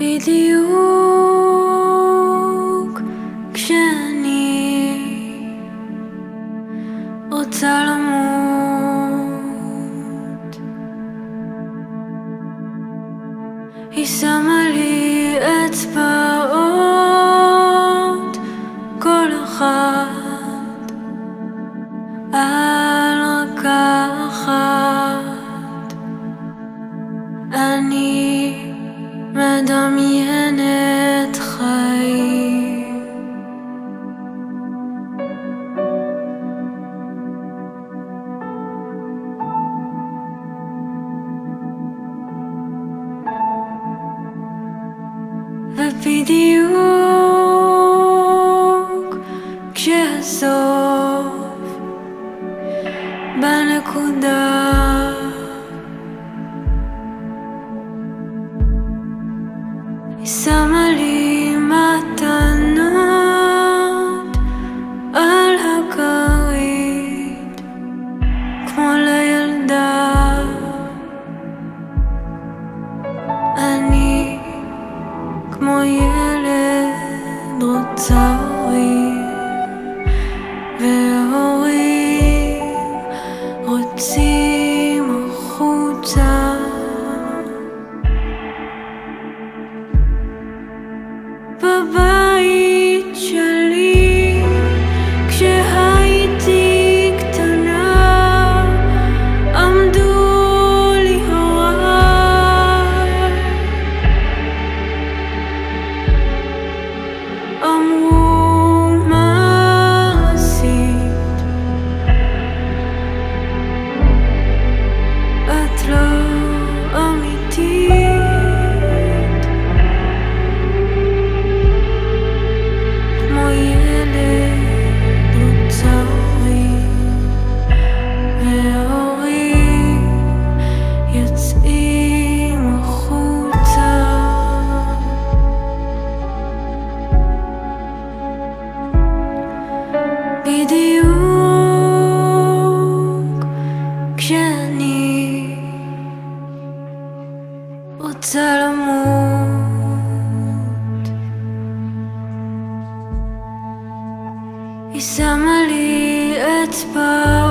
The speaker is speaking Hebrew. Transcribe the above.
בדיוק כשאני רוצה למות, היא שמה לי אצבעות, כל אחת על רקה אחת. אני מדמיינת חיים, ובדיוק כשהסוף בנקודה, היא שמה לי מתנות על הכרית כמו לילדה. אני כמו ילד רוצה הורים, והורים רוצים החוצה. בבית שלי כשהייתי קטנה עמדו לי הוריי, אמרו מה עשית, את לא אמיתית. בדיוק כשאני רוצה למות, היא שמה לי אצבע